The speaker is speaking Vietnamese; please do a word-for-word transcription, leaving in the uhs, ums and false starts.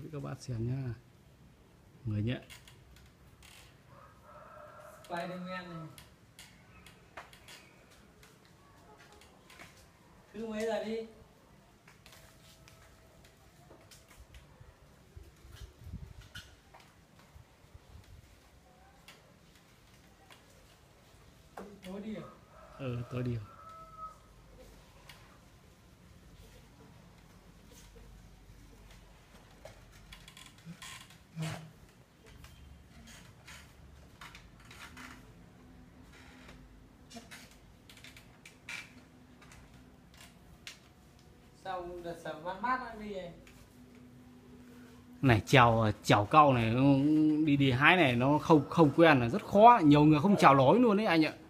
với các bạn xem nhá. Người nhé. Spiderman này. Cứ mấy giờ đi. Tối đi à? Ừ, tối đi. Xong đợt sầm mát mát nó đi này. Này chèo chèo cau này nó đi đi hái này nó không không quen là rất khó, nhiều người không chèo nổi luôn đấy anh ạ.